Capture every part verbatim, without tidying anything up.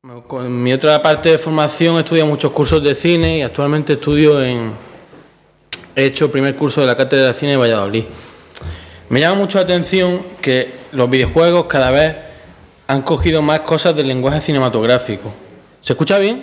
Con mi otra parte de formación he estudiado muchos cursos de cine y actualmente estudio en... He hecho el primer curso de la Cátedra de Cine de Valladolid. Me llama mucho la atención que los videojuegos cada vez han cogido más cosas del lenguaje cinematográfico. ¿Se escucha bien?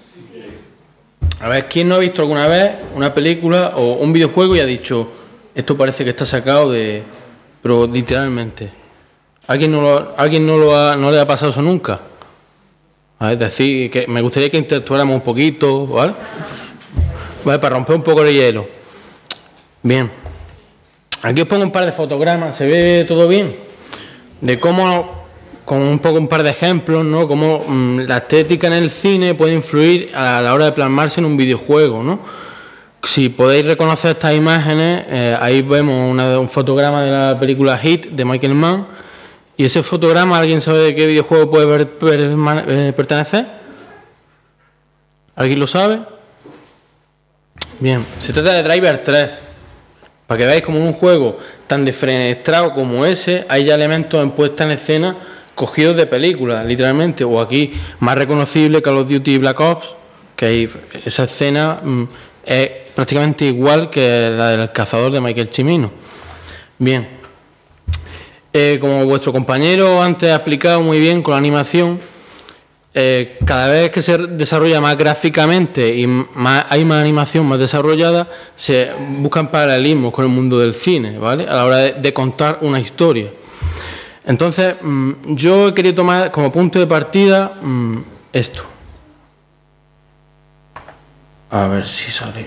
A ver, ¿quién no ha visto alguna vez una película o un videojuego y ha dicho, esto parece que está sacado de... pero literalmente? ¿Alguien no, lo, ¿alguien no, lo ha, no le ha pasado eso nunca? Es decir, que me gustaría que interactuáramos un poquito, ¿vale? Vale, para romper un poco el hielo. Bien. Aquí os pongo un par de fotogramas, ¿se ve todo bien? De cómo, con un poco un par de ejemplos, ¿no? Cómo mmm, la estética en el cine puede influir a la hora de plasmarse en un videojuego, ¿no? Si podéis reconocer estas imágenes, eh, ahí vemos una, un fotograma de la película Hit de Michael Mann. ¿Y ese fotograma, alguien sabe de qué videojuego puede per, per, eh, pertenecer? ¿Alguien lo sabe? Bien, se trata de Driver tres. Para que veáis como en un juego tan defenestrado como ese, hay ya elementos en puesta en escena cogidos de películas, literalmente. O aquí, más reconocible, Call of Duty Black Ops, que hay, esa escena mmm, es prácticamente igual que la del cazador de Michael Cimino. Bien. Eh, como vuestro compañero antes ha explicado muy bien con la animación, eh, cada vez que se desarrolla más gráficamente y más, hay más animación más desarrollada, se buscan paralelismos con el mundo del cine, ¿vale? A la hora de, de contar una historia. Entonces, mmm, yo he querido tomar como punto de partida mmm, esto. A ver si sale.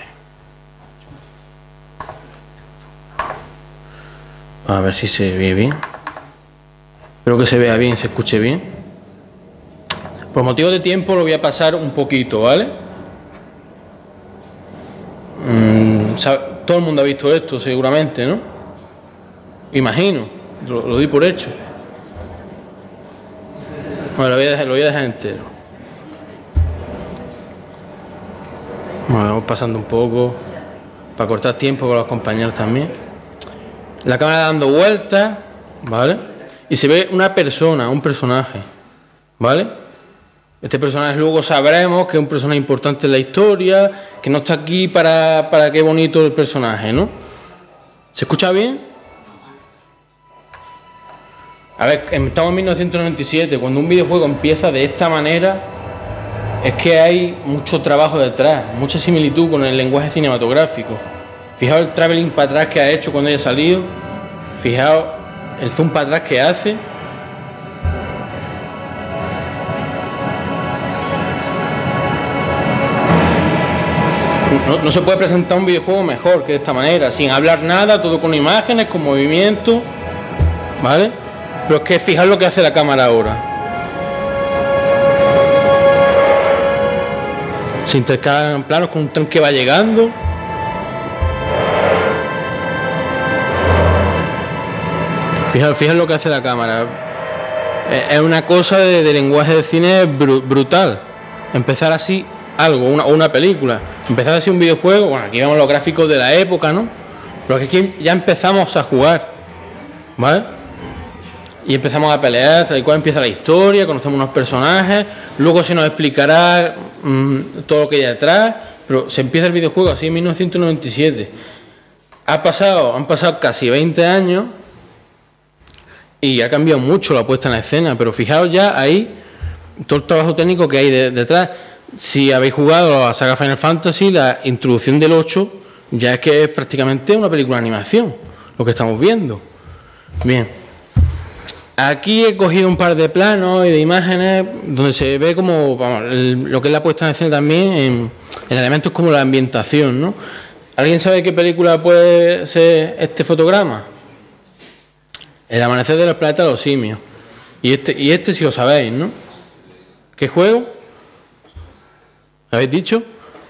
A ver si se ve bien. Espero que se vea bien, se escuche bien. Por motivo de tiempo lo voy a pasar un poquito, ¿vale? Mm, todo el mundo ha visto esto, seguramente, ¿no? Imagino, lo, lo di por hecho. Bueno, lo voy a dejar, lo voy a dejar entero. Bueno, vamos pasando un poco para cortar tiempo con los compañeros también. La cámara dando vueltas, ¿vale? Y se ve una persona, un personaje, ¿vale? Este personaje luego sabremos que es un personaje importante en la historia, que no está aquí para, para qué bonito el personaje, ¿no? ¿Se escucha bien? A ver, estamos en mil novecientos noventa y siete, cuando un videojuego empieza de esta manera, es que hay mucho trabajo detrás, mucha similitud con el lenguaje cinematográfico. Fijaos el traveling para atrás que ha hecho cuando haya salido. Fijaos el zoom para atrás que hace. No, no se puede presentar un videojuego mejor que de esta manera, sin hablar nada, todo con imágenes, con movimiento, ¿vale? Pero es que fijaos lo que hace la cámara ahora. Se intercalan planos con un tren que va llegando. Fijaos, fijaos lo que hace la cámara. Es una cosa de, de lenguaje de cine br brutal. Empezar así algo, una, una película. Empezar así un videojuego. Bueno, aquí vemos los gráficos de la época, ¿no? Pero aquí ya empezamos a jugar, ¿vale? Y empezamos a pelear, tal y cual empieza la historia, conocemos unos personajes, luego se nos explicará mmm, todo lo que hay detrás, pero se empieza el videojuego así en mil novecientos noventa y siete. Ha pasado, han pasado casi veinte años. Y ha cambiado mucho la puesta en escena, pero fijaos ya ahí todo el trabajo técnico que hay de, detrás. Si habéis jugado a la saga Final Fantasy, la introducción del ocho ya es que es prácticamente una película de animación, lo que estamos viendo. Bien. Aquí he cogido un par de planos y de imágenes donde se ve como vamos, el, lo que es la puesta en escena también en, en elementos como la ambientación, ¿no? ¿Alguien sabe qué película puede ser este fotograma? El amanecer de los planetas de los simios. Y este, y este si lo sabéis, ¿no? ¿Qué juego? ¿Lo habéis dicho?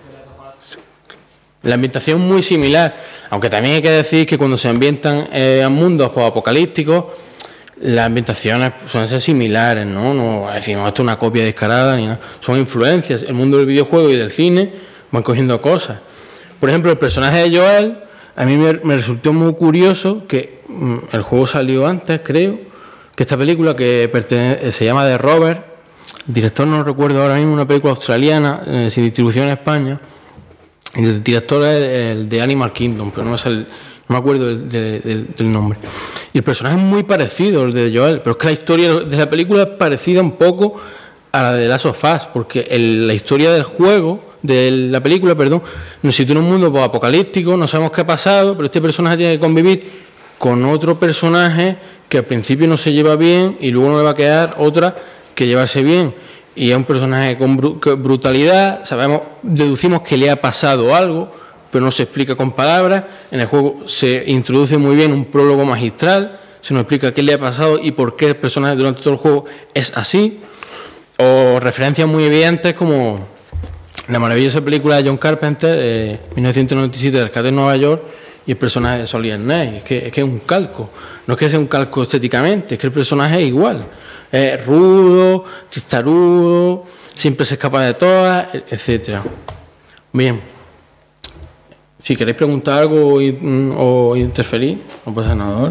La ambientación muy similar. Aunque también hay que decir que cuando se ambientan eh, en mundos apocalípticos, las ambientaciones suelen ser similares, ¿no? No decimos esto es una copia descarada ni nada. Son influencias. El mundo del videojuego y del cine van cogiendo cosas. Por ejemplo, el personaje de Joel, a mí me, me resultó muy curioso que el juego salió antes, creo, que esta película que pertenece, se llama The Rover, el director no recuerdo ahora mismo, una película australiana eh, sin distribución en España. Y el director es el de Animal Kingdom, pero no es el, no me acuerdo del, del, del nombre. Y el personaje es muy parecido al de Joel, pero es que la historia de la película es parecida un poco a la de Last of Us, porque el, la historia del juego, de la película, perdón, nos sitúa en un mundo apocalíptico, no sabemos qué ha pasado, pero este personaje tiene que convivir con otro personaje que al principio no se lleva bien y luego no le va a quedar otra que llevarse bien. Y es un personaje con brutalidad, sabemos, deducimos que le ha pasado algo, pero no se explica con palabras. En el juego se introduce muy bien un prólogo magistral, se nos explica qué le ha pasado y por qué el personaje durante todo el juego es así. O referencias muy evidentes como la maravillosa película de John Carpenter, eh, mil novecientos noventa y siete, de Rescate en Nueva York, y el personaje de Solid Snake. Es que, es que es un calco, no es que sea un calco estéticamente, es que el personaje es igual. Es rudo, testarudo, siempre se escapa de todas, etcétera. Bien. Si queréis preguntar algo o, o interferir, no pasa nada.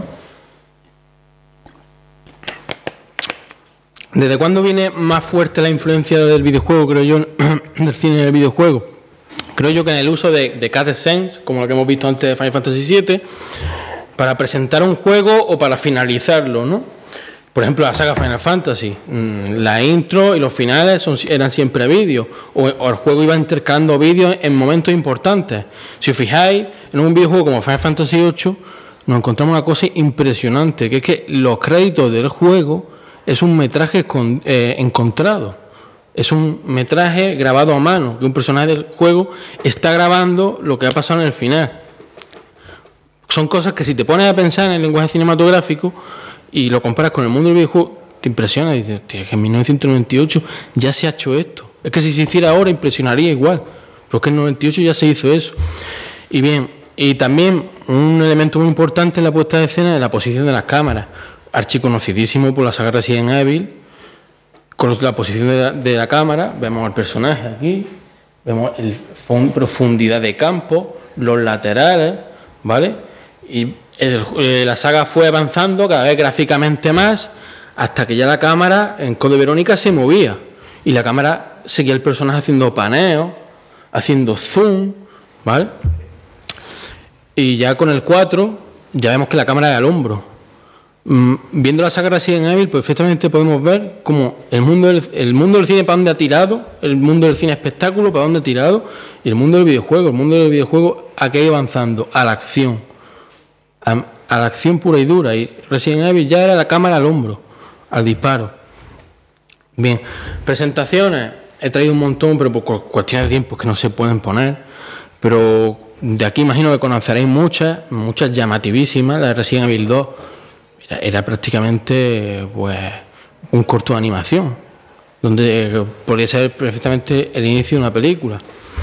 ¿Desde cuándo viene más fuerte la influencia del videojuego, creo yo, del cine en el videojuego? Creo yo que en el uso de, de cutscenes, como lo que hemos visto antes de Final Fantasy siete, para presentar un juego o para finalizarlo, ¿no? Por ejemplo, la saga Final Fantasy, la intro y los finales son, eran siempre vídeos, o, o el juego iba intercalando vídeos en momentos importantes. Si os fijáis, en un videojuego como Final Fantasy ocho, nos encontramos una cosa impresionante, que es que los créditos del juego es un metraje con, eh, encontrado. Es un metraje grabado a mano, que un personaje del juego está grabando lo que ha pasado en el final. Son cosas que si te pones a pensar en el lenguaje cinematográfico y lo comparas con el mundo del videojuego, te impresiona y dices, tío, que en mil novecientos noventa y ocho ya se ha hecho esto. Es que si se hiciera ahora impresionaría igual, pero es que en el noventa y ocho ya se hizo eso. Y bien, y también un elemento muy importante en la puesta de escena es la posición de las cámaras, archiconocidísimo por la saga Resident Evil. Con la posición de la, de la cámara, vemos al personaje aquí, vemos el profundidad de campo, los laterales, ¿vale? Y el, eh, la saga fue avanzando cada vez gráficamente más, hasta que ya la cámara en Code Verónica se movía y la cámara seguía el personaje haciendo paneo, haciendo zoom, ¿vale? Y ya con el cuatro ya vemos que la cámara es al hombro. Mm, viendo la saga Resident Evil, perfectamente podemos ver cómo el mundo del, el mundo del cine para dónde ha tirado, el mundo del cine espectáculo para dónde ha tirado, y el mundo del videojuego, el mundo del videojuego ha ido avanzando a la acción, a, a la acción pura y dura, y Resident Evil ya era la cámara al hombro, al disparo. Bien, presentaciones, he traído un montón, pero por cuestiones de tiempo que no se pueden poner, pero de aquí imagino que conoceréis muchas, muchas llamativísimas. La de Resident Evil dos era, era prácticamente pues un corto de animación, donde podría ser perfectamente el inicio de una película.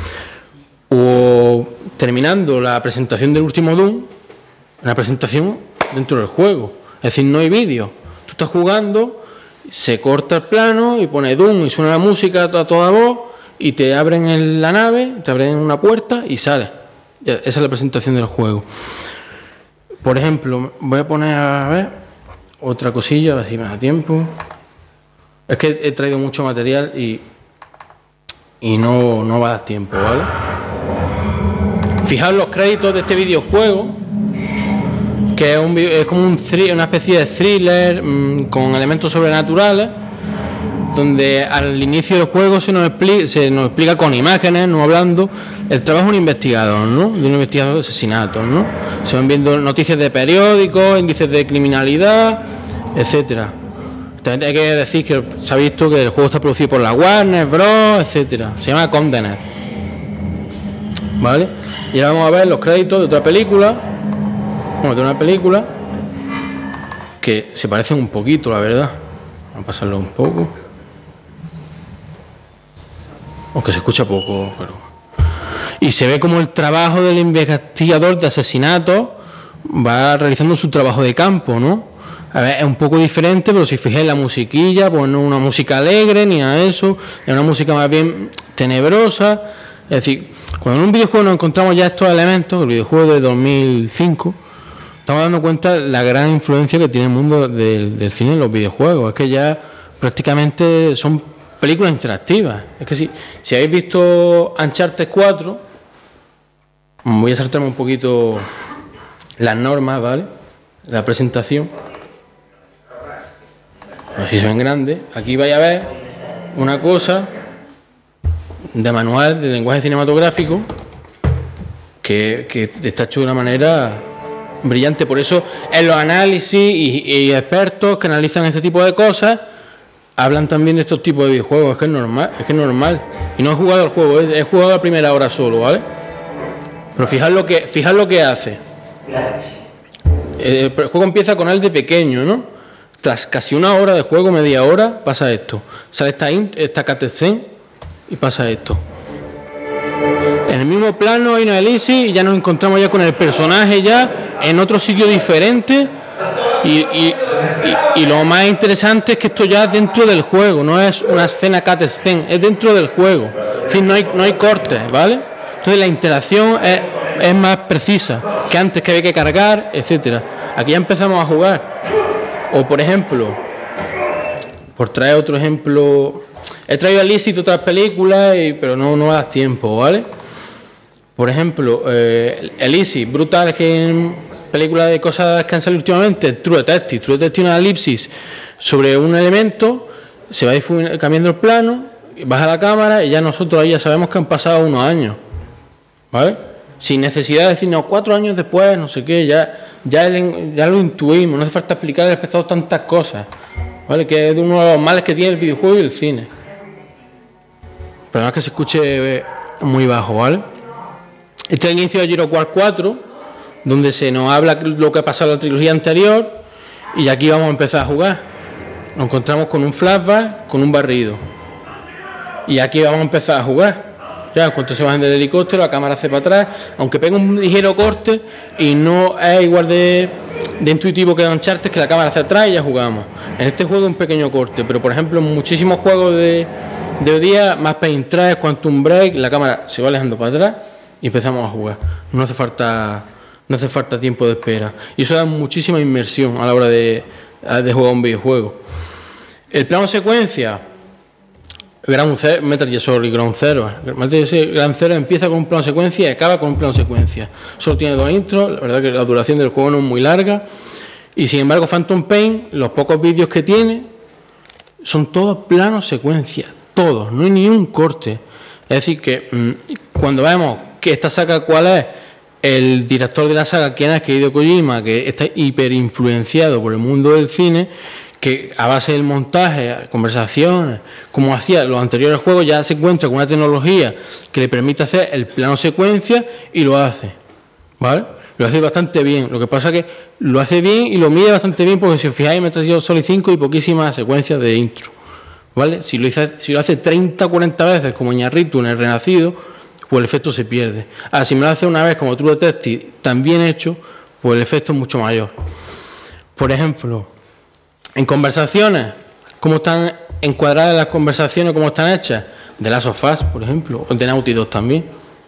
O terminando la presentación del último Doom, una presentación dentro del juego, es decir, no hay vídeo, tú estás jugando, se corta el plano y pone Doom y suena la música a toda voz y te abren en la nave, te abren una puerta y sales. Esa es la presentación del juego. Por ejemplo, voy a poner a ver otra cosilla, a ver si me da tiempo. Es que he traído mucho material y, y no, no va a dar tiempo, ¿vale? Fijaos los créditos de este videojuego, que es, un, es como un, una especie de thriller mmm, con elementos sobrenaturales, donde al inicio del juego se nos explica, se nos explica con imágenes, no hablando, el trabajo de un investigador, ¿no? De un investigador de asesinatos, ¿no? Se van viendo noticias de periódicos, índices de criminalidad, etcétera. También hay que decir que se ha visto que el juego está producido por la Warner Bros, etcétera. Se llama Condener, ¿vale? Y ahora vamos a ver los créditos de otra película, bueno, de una película que se parecen un poquito, la verdad. Vamos a pasarlo un poco. Aunque se escucha poco, pero... Y se ve como el trabajo del investigador de asesinatos va realizando su trabajo de campo, ¿no? A ver, es un poco diferente, pero si fijáis la musiquilla, pues no es una música alegre ni nada de eso, es una música más bien tenebrosa. Es decir, cuando en un videojuego nos encontramos ya estos elementos, el videojuego de dos mil cinco, estamos dando cuenta de la gran influencia que tiene el mundo del, del cine en los videojuegos. Es que ya prácticamente son películas interactivas. Es que si, si habéis visto Uncharted cuatro, voy a saltarme un poquito las normas, ¿vale? La presentación. Así se ven grandes. Aquí vais a ver una cosa de manual de lenguaje cinematográfico que, que está hecho de una manera brillante. Por eso en los análisis y, y expertos que analizan este tipo de cosas hablan también de estos tipos de videojuegos. Es que es normal, es que es normal. Y no he jugado el juego, he, he jugado la primera hora solo, ¿vale? Pero fijad lo que, fijad lo que hace. El juego empieza con él de pequeño, ¿no? Tras casi una hora de juego, media hora, pasa esto. Sale esta, esta cutscene y pasa esto. En el mismo plano hay una elipsis y ya nos encontramos ya con el personaje ya en otro sitio diferente. Y, y, y, y lo más interesante es que esto ya es dentro del juego, no es una escena cutscene, es dentro del juego. Es decir, no hay, no hay cortes, ¿vale? Entonces la interacción es, es más precisa que antes, que había que cargar, etcétera. Aquí ya empezamos a jugar. O por ejemplo, por traer otro ejemplo, he traído a Lizzie de otras películas, y, pero no, no da tiempo, ¿vale? Por ejemplo, eh, Elise, brutal, que en películas de cosas que han salido últimamente, True Detective. True Detective, una elipsis sobre un elemento, se va cambiando el plano, baja la cámara y ya nosotros ahí ya sabemos que han pasado unos años, ¿vale? Sin necesidad de decirnos cuatro años después, no sé qué, ya, ya, el, ya lo intuimos, no hace falta explicar al espectador tantas cosas, ¿vale? Que es uno de los males que tiene el videojuego y el cine. Pero no es que se escuche muy bajo, ¿vale? Este es el inicio de Gears of War cuatro, donde se nos habla lo que ha pasado en la trilogía anterior, y aquí vamos a empezar a jugar. Nos encontramos con un flashback, con un barrido. Y aquí vamos a empezar a jugar. Ya, en cuanto se bajen del helicóptero, la cámara hace para atrás, aunque pega un ligero corte y no es igual de, de intuitivo que Uncharted, que la cámara hacia atrás y ya jugamos. En este juego un pequeño corte, pero por ejemplo en muchísimos juegos de, de hoy día, Max Payne tres, Quantum Break, la cámara se va alejando para atrás y empezamos a jugar. No hace falta, no hace falta tiempo de espera. Y eso da muchísima inmersión a la hora de, de jugar un videojuego. El plano secuencia, Ground Zero, Metal Gear Solid Ground Zero. Metal Gear Ground Zero empieza con un plano secuencia y acaba con un plano secuencia. Solo tiene dos intros, la verdad que la duración del juego no es muy larga. Y sin embargo, Phantom Pain, los pocos vídeos que tiene, son todos planos secuencia, todos, no hay ni un corte. Es decir, que mmm, cuando vemos que esta saga, cuál es, el director de la saga, quién es, que Hideo Kojima, que está hiper influenciado por el mundo del cine, que a base del montaje, conversaciones, como hacía los anteriores juegos, ya se encuentra con una tecnología que le permite hacer el plano secuencia y lo hace, ¿vale? Lo hace bastante bien. Lo que pasa es que lo hace bien y lo mide bastante bien, porque si os fijáis, Metal Gear Solid cinco y poquísimas secuencias de intro, ¿vale? Si lo, hice, si lo hace treinta o cuarenta veces como Iñárritu en El Renacido, pues el efecto se pierde. Ahora, si me lo hace una vez como True Detective, tan bien hecho, pues el efecto es mucho mayor. Por ejemplo, en conversaciones, cómo están encuadradas las conversaciones, cómo están hechas, de Last of Us, por ejemplo, o de Naughty Dog también.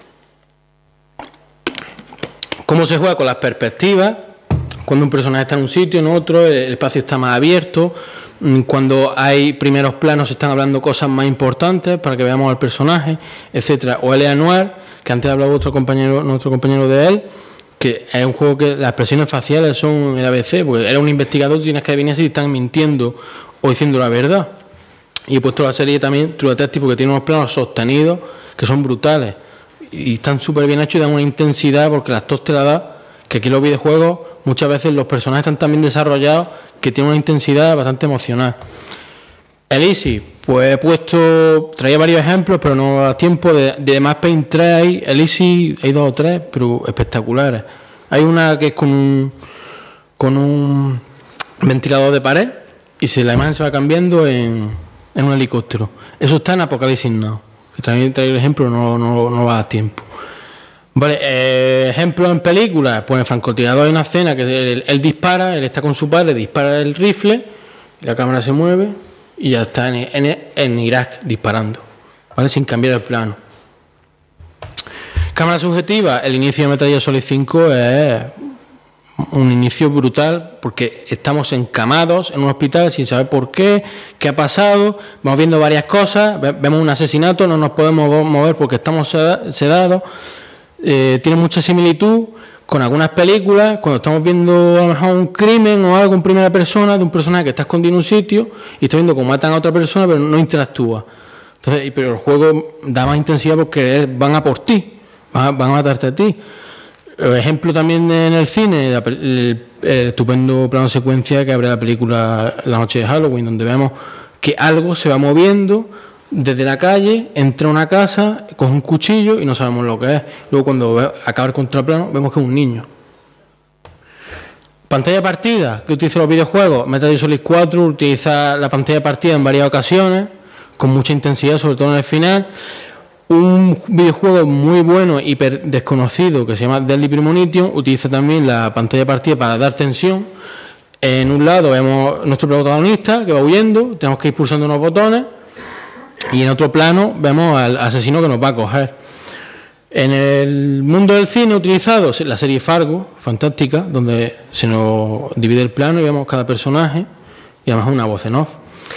Cómo se juega con las perspectivas, cuando un personaje está en un sitio, en otro, el espacio está más abierto, cuando hay primeros planos se están hablando cosas más importantes para que veamos al personaje, etcétera. O L A Noir, que antes hablaba otro compañero, nuestro compañero de él, que es un juego que las expresiones faciales son el A B C, porque era un investigador, tienes que venir si están mintiendo o diciendo la verdad. Y he puesto la serie también True Detective, porque tiene unos planos sostenidos que son brutales y están súper bien hechos y dan una intensidad, porque el actor te la da, que aquí en los videojuegos muchas veces los personajes están tan bien desarrollados que tienen una intensidad bastante emocional. Elise, pues he puesto, traía varios ejemplos, pero no da tiempo. De, de Max Payne tres hay, Elise, hay dos o tres, pero espectaculares. Hay una que es con un, con un ventilador de pared y se, la imagen se va cambiando en, en un helicóptero. Eso está en Apocalipsis Now, que también traigo el ejemplo, no, no, no va a dar tiempo. Vale, eh, ejemplo en películas, pues en el francotirador hay una escena que él, él dispara, él está con su padre, dispara el rifle, la cámara se mueve y ya está en, en, en Irak disparando, ¿vale? Sin cambiar el plano. Cámara subjetiva, el inicio de Metal Gear Solid cinco es un inicio brutal, porque estamos encamados en un hospital sin saber por qué, qué ha pasado, vamos viendo varias cosas, vemos un asesinato, no nos podemos mover porque estamos sedados. Eh, tiene mucha similitud con algunas películas, cuando estamos viendo a lo mejor un crimen o algo en primera persona de un personaje que está escondido en un sitio y está viendo cómo matan a otra persona pero no interactúa. Entonces, pero el juego da más intensidad porque van a por ti, van a, van a matarte a ti. Ejemplo también en el cine, el, el, el estupendo plano secuencia que abre la película La noche de Halloween, donde vemos que algo se va moviendo desde la calle, entra a una casa, coge un cuchillo y no sabemos lo que es. Luego cuando ve, acaba el contraplano vemos que es un niño. Pantalla de partida, que utiliza los videojuegos. Metal Gear Solid cuatro utiliza la pantalla de partida en varias ocasiones, con mucha intensidad, sobre todo en el final. Un videojuego muy bueno, hiper desconocido, que se llama Deadly Premonition, utiliza también la pantalla de partida para dar tensión. En un lado vemos nuestro protagonista que va huyendo, tenemos que ir pulsando unos botones, y en otro plano vemos al asesino que nos va a coger. En el mundo del cine utilizado la serie Fargo, fantástica, donde se nos divide el plano y vemos cada personaje y además una voz en off.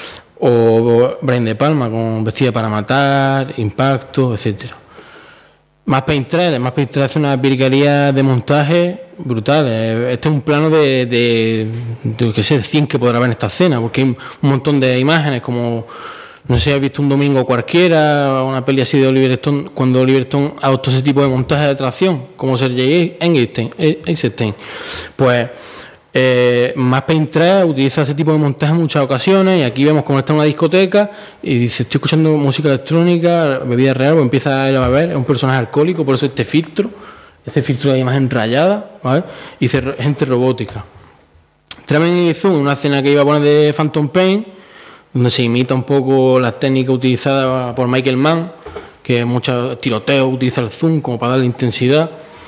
O Brian De Palma con Vestida para matar, Impacto, etcétera. Max Payne tres, Max Payne tres hace una virguería de montaje brutal. Este es un plano de, de, de, de qué sé, cien que podrá haber en esta escena, porque hay un montón de imágenes como... No sé si has visto Un domingo cualquiera, una peli así de Oliver Stone, cuando Oliver Stone adoptó ese tipo de montaje de tracción, como Sergei Eisenstein. Pues eh, Max Payne tres utiliza ese tipo de montaje en muchas ocasiones, y aquí vemos cómo está en una discoteca y dice, estoy escuchando música electrónica, bebida real, pues empieza a ir a beber, es un personaje alcohólico, por eso este filtro, este filtro de imagen rayada, ¿vale? Y dice gente robótica. También hizo una escena que iba a poner de Phantom Pain, donde se imita un poco las técnicas utilizadas por Michael Mann, que muchos tiroteos utiliza el zoom como para darle intensidad,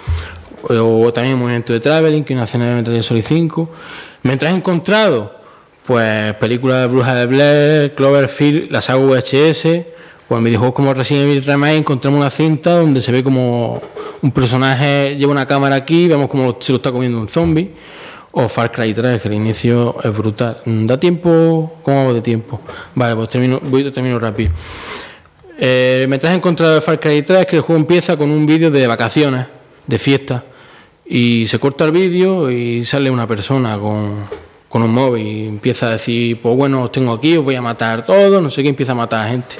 o también el movimiento de Traveling, que es una escena de Metal Gear Solid cinco. Mientras he encontrado, pues películas de Bruja de Blair, Cloverfield, la saga V H S, o en videojuegos como Resident Evil Remake encontramos una cinta donde se ve como un personaje lleva una cámara aquí, vemos como se lo está comiendo un zombie. O Far Cry tres, que el inicio es brutal. ¿Da tiempo? ¿Cómo hago de tiempo? Vale, pues termino, voy termino rápido. Eh, me traje en contra de Far Cry tres, que el juego empieza con un vídeo de vacaciones, de fiesta. Y se corta el vídeo y sale una persona con, con un móvil y empieza a decir, pues bueno, os tengo aquí, os voy a matar todos, no sé qué, empieza a matar a gente.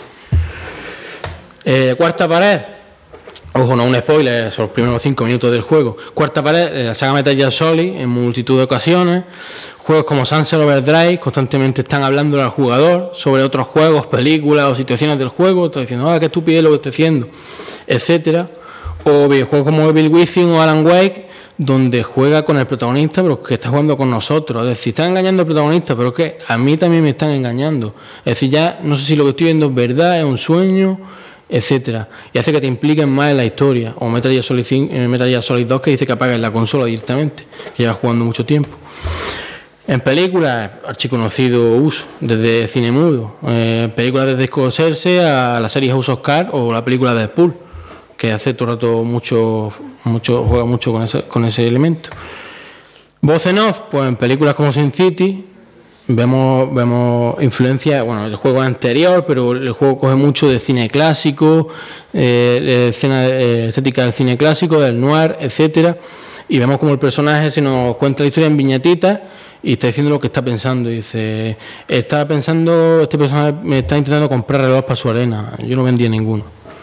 Eh, cuarta pared. Ojo, no un spoiler, son los primeros cinco minutos del juego. Cuarta pared, la saga Metal Gear Solid en multitud de ocasiones. Juegos como Sunset Overdrive constantemente están hablando al jugador sobre otros juegos, películas o situaciones del juego. Está diciendo, ah, qué estupidez lo que estoy haciendo, etcétera. O videojuegos como Evil Within o Alan Wake, donde juega con el protagonista, pero que está jugando con nosotros. Es decir, están engañando al protagonista, pero es que a mí también me están engañando. Es decir, ya no sé si lo que estoy viendo es verdad, es un sueño, etcétera, y hace que te impliquen más en la historia. O Metal Gear Solid cinco, Metal Gear Solid dos, que dice que apagues la consola directamente, que llevas jugando mucho tiempo. En películas, archiconocido uso, desde cine mudo, eh, películas desde Scorsese a la serie House of Cards o la película de Deadpool, que hace todo el rato mucho, mucho, juega mucho con ese, con ese elemento. Voz en off, pues en películas como Sin City Vemos, vemos influencia, bueno, el juego es anterior, pero el juego coge mucho de cine clásico, eh, de escena eh, estética del cine clásico, del noir, etcétera, y vemos como el personaje se nos cuenta la historia en viñetitas y está diciendo lo que está pensando. Y dice, está pensando, este personaje me está intentando comprar relojes para su arena, yo no vendía ninguno.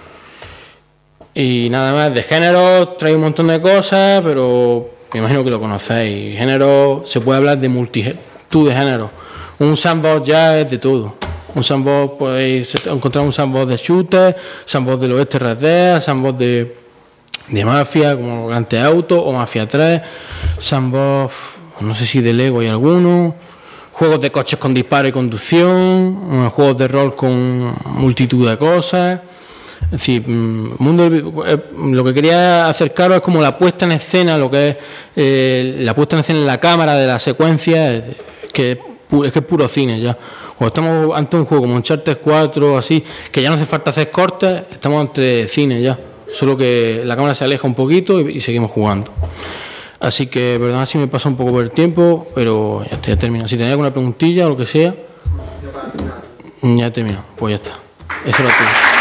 Y nada más, de género trae un montón de cosas, pero me imagino que lo conocéis. Género, se puede hablar de multigénero, de género. Un sandbox ya es de todo. Un sandbox, podéis encontrar un sandbox de shooter, sandbox del oeste R D, sandbox de, de mafia, como Grand Theft Auto o Mafia tres, sandbox, no sé si de Lego hay alguno, juegos de coches con disparo y conducción, juegos de rol con multitud de cosas. Es decir, mundo, lo que quería acercaros es como la puesta en escena, lo que es eh, la puesta en escena en la cámara de la secuencia, que es que es puro cine ya. O estamos ante un juego como Uncharted cuatro, así, que ya no hace falta hacer cortes, estamos ante cine ya. Solo que la cámara se aleja un poquito y, y seguimos jugando. Así que, perdón si me pasa un poco por el tiempo, pero ya, está, ya termino. Si tenéis alguna preguntilla o lo que sea, ya he terminado. Pues ya está. Eso lo tengo.